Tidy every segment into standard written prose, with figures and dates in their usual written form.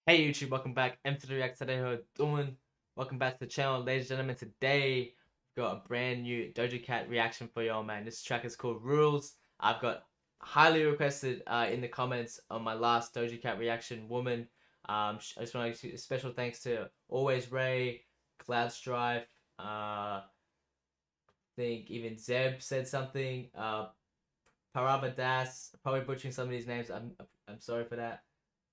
Hey YouTube, welcome back. M3 React today, how you doing? Welcome back to the channel, ladies and gentlemen. Today, we've got a brand new Doja Cat reaction for y'all, man. This track is called Rules. I've got highly requested in the comments on my last Doja Cat reaction, Woman. I just want to give a special thanks to Always Ray, Cloud Strife, I think even Zeb said something, Paraba Das, probably butchering some of these names. I'm sorry for that.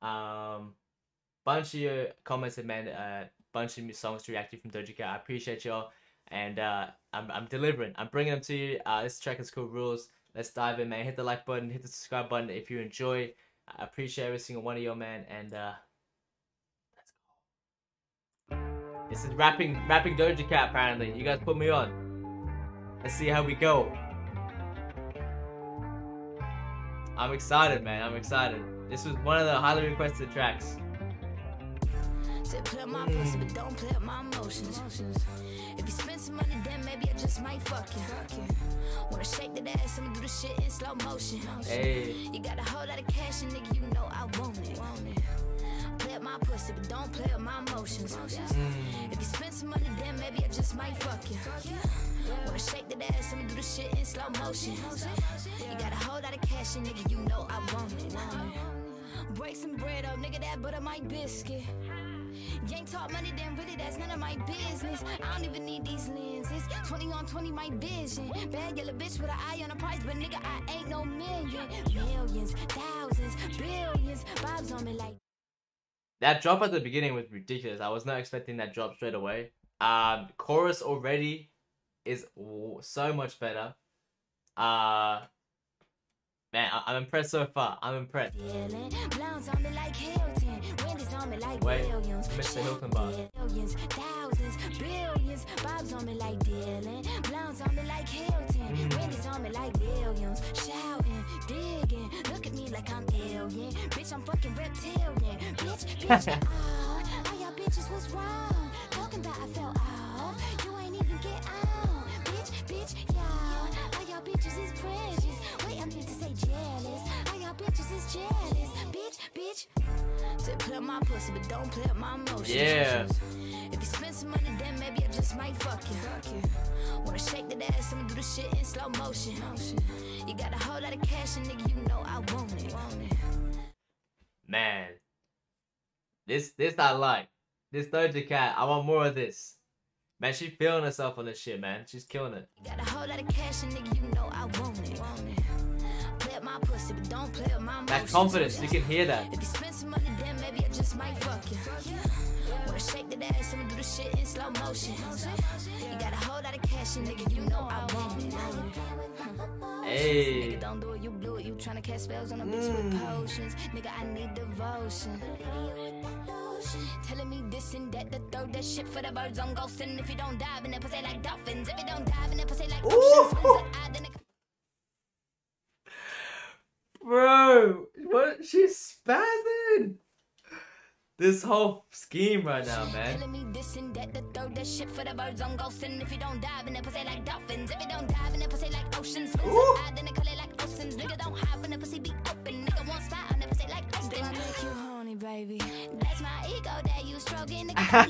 Bunch of your comments have made a bunch of new songs to react to from Doja Cat. I appreciate y'all, and I'm delivering. I'm bringing them to you. This track is called Rules. Let's dive in, man. Hit the like button, hit the subscribe button if you enjoy. I appreciate every single one of y'all, man. And let's go. This is rapping Doja Cat. Apparently, you guys put me on. Let's see how we go. I'm excited, man. I'm excited. This was one of the highly requested tracks. Said play my pussy, but don't play up my emotions. If you spend some money, then maybe I just might fuck you. Wanna shake that ass, I'ma do the shit in slow motion. Hey. You got a whole lot of cash, and nigga, you know I want it. Play up my pussy, but don't play up my emotions. If you spend some money, then maybe I just might fuck you. Wanna shake that ass, I'ma do the shit in slow motion. You got a whole lot of cash, and nigga, you know I want it. Break some bread up, nigga, that butter my biscuit. You ain't talk money, then really that's none of my business. I don't even need these lenses. 20 on 20 my vision. Bad yellow bitch with an eye on the price, but nigga I ain't no million. Millions, thousands, billions. Vibes on me like. That drop at the beginning was ridiculous. I was not expecting that drop straight away. Chorus already is so much better. Man, I'm impressed so far. I'm impressed. Wait, Mr. Hilton bar. Millions, thousands, billions, vibes on me like Dylan. Blondes on me like Hilton. Wendy's on me like billions. Shouting, digging, look at me like I'm alien. Bitch, I'm fucking reptilian. Bitch, all y'all bitches was wrong. Talking about I fell off. You ain't even get on. Bitch, y'all. All y'all bitches is precious. Wait, I need to say jealous. All y'all bitches is jealous. Bitch. Said play up my pussy, but don't play up my emotions. Yeah. If you spend some money, then maybe I just might fuck you. Wanna shake that ass, I'ma do the shit in slow motion. You got a whole lot of cash, and nigga, you know I want it. Man, this I like. This Doja Cat, I want more of this. Man, she's feeling herself on this shit, man. She's killing it. You got a whole lot of cash, and nigga, you know I want it. Play up my pussy, but don't play up my emotions. That confidence, you can hear that. If you spend some money, then maybe I just might fuck you. Wanna shake that ass, I'ma do the shit in slow motion. You got a whole lot of cash, and nigga, you know I want it. Hey. Nigga, don't do it, you blew it. You tryna cast spells on a bitch with potions. Nigga, I need devotion. Telling me this and that, to throw that shit for the birds on ghosting. If you don't dive in that pussy like dolphins, if you don't dive in that pussy like oceans, Bro, what? She's spazzing. This whole scheme right now, man. Telling me this and that, to throw that shit for the birds on ghosting. If you don't dive in that pussy like dolphins, if you don't dive in that pussy like oceans, then they call it like oceans. Nigga don't hide in the pussy, be open. Nigga won't spot on that pussy like oceans. Then I make you horny, baby. That's my ego that you stroking.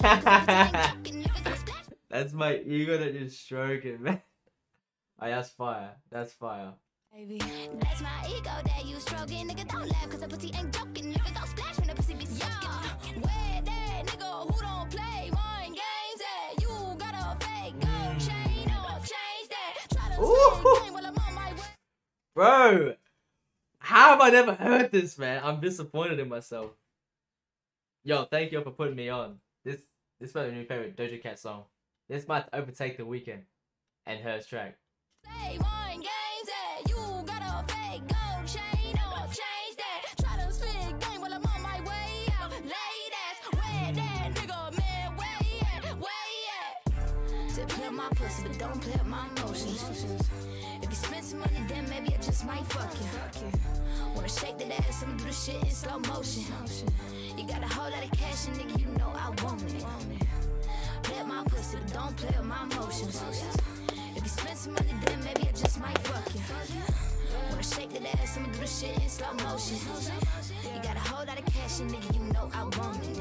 That's my ego that you're stroking, man. Oh, that's fire. That's fire. Baby, that's my ego that you stroking. Nigga, don't laugh, cause the pussy ain't joking. Nigga, go splash when the pussy be soaking. Where that nigga who don't play mind games at? You got a fake gold chain or change that. Try to spin game while I'm on my way. Bro, how have I never heard this, man? I'm disappointed in myself. Yo, thank you for putting me on. This is my new favorite Doja Cat song. This might overtake The Weeknd and her track. Play mind games at? You got a fake gold chain or change that. Try to spin game while I'm on my way out. Ladies, where that nigga, man, where at? Said play up my pussy, but don't play up my emotions. If you spend some money, then maybe I just might fuck you. Wanna shake that ass, I'ma do the shit in slow motion. You got a whole lot of cash, and nigga, you know I want it. Play up my pussy, but don't play up my emotions. If you spend some money, then maybe I just might fuck you. Wanna shake that ass, I'ma do the shit in slow motion. You got a whole lot of cash, and nigga, you know I want it.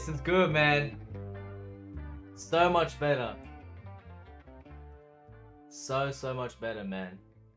This is good, man. So much better. So much better, man.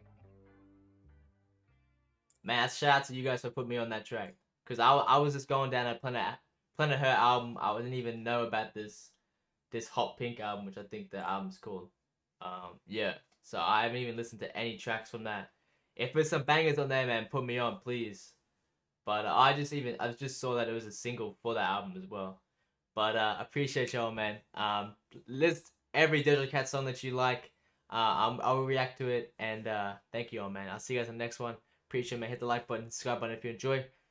Man, shout out to you guys for putting me on that track. Cause I was just going down a Planet Her album. I didn't even know about this Hot Pink album, which I think the album's called. Yeah. So I haven't even listened to any tracks from that. If there's some bangers on there, man, put me on, please. But I just saw that it was a single for that album as well. But appreciate y'all, man. List every Doja Cat song that you like. I will react to it, and thank you all, man. I'll see you guys in the next one. Appreciate it, man. Hit the like button, subscribe button if you enjoy.